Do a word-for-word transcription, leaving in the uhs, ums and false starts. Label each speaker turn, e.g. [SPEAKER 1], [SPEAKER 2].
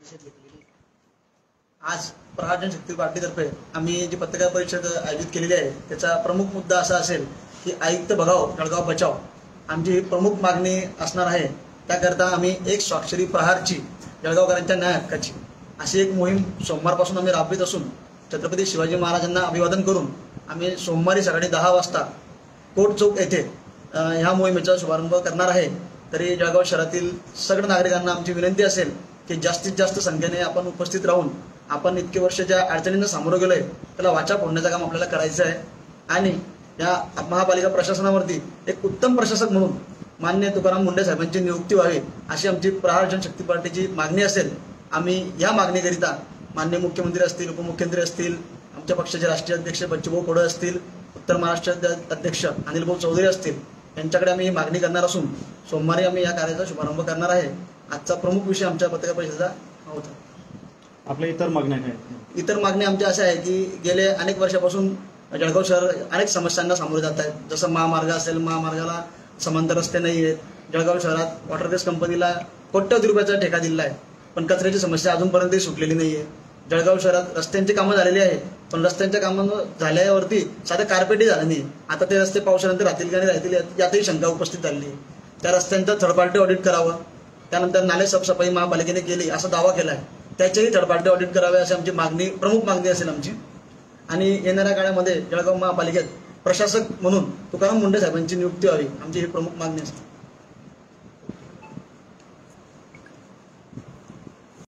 [SPEAKER 1] आज प्रहार जनशक्ती पार्टीतर्फे आम्ही जी पत्रकार परिषद आयोजित केलेली आहे त्याचा प्रमुख मुद्दा असा असेल की आयुक्त भगाव जळगाव बचाव आमची ही प्रमुख मागणी असणार आहे। त्याकरता आम्ही एक स्वाक्षरी प्रहारची जळगावकरांच्या न्याय हक्काची अशी एक मोहीम सोमवारपासून आम्ही राबवित असून छत्रपती शिवाजी महाराजांना अभिवादन करून आम्ही सोमवारी सकाळी दहा वाजता कोट चौक येथे ह्या मोहिमेचा शुभारंभ करणार आहे। तरी जळगाव शहरातील सगळ्या नागरिकांना आमची विनंती असेल की जास्तीत जास्त संख्येने आपण उपस्थित राहून आपण इतके वर्ष ज्या अडचणींना सामोरं गेलोय त्याला वाचा फोडण्याचं काम आपल्याला करायचं आहे आणि या महापालिका प्रशासनावरती एक उत्तम प्रशासक म्हणून माननीय तुकाराम मुंडे साहेबांची नियुक्ती व्हावी अशी आमची प्रहार जनशक्ती पार्टीची मागणी असेल। आम्ही या मागणीकरिता माननीय मुख्यमंत्री असतील, उपमुख्यमंत्री असतील, आमच्या पक्षाचे राष्ट्रीय अध्यक्ष बच्चूभाऊ कडू असतील, उत्तर महाराष्ट्राचे अध्यक्ष अनिलभाऊ चौधरी असतील यांच्याकडे आम्ही ही मागणी करणार असून सोमवारी आम्ही या कार्याचा शुभारंभ करणार आहे। आजचा प्रमुख विषय आमच्या पत्रकार परिषदेचा होता।
[SPEAKER 2] आपल्या इतर मागण्या काय?
[SPEAKER 1] इतर मागण्या आमच्या अशा आहे की गेले अनेक वर्षापासून जळगाव शहर अनेक समस्यांना सामोरे जात आहे। जसं महामार्ग असेल, महामार्गाला समांतर रस्ते नाही आहेत। जळगाव शहरात वॉटर बेस कंपनीला कोट्यवधी रुपयाचा ठेका दिला आहे पण कचऱ्याची समस्या अजूनपर्यंत सुटलेली नाही आहे। जळगाव शहरात रस्त्यांची कामं झालेली आहे पण रस्त्यांच्या कामं झाल्यावरती साधं कार्पेटही झालं नाही। आता ते रस्ते पावसानंतर राहतील का नाही राहतील यातही शंका उपस्थित झाली आहे। त्या रस्त्यांचं थर्ड पार्टी ऑडिट करावं, त्यानंतर नाले साफसफाई महापालिकेने केली असा दावा केला आहे त्याचेही थर्ड पार्टी ऑडिट करावे अशी आमची मागणी प्रमुख मागणी असेल आमची। आणि येणाऱ्या काळामध्ये जळगाव महापालिकेत प्रशासक म्हणून तुकाराम मुंडे साहेबांची नियुक्ती व्हावी आमची ही प्रमुख मागणी असेल।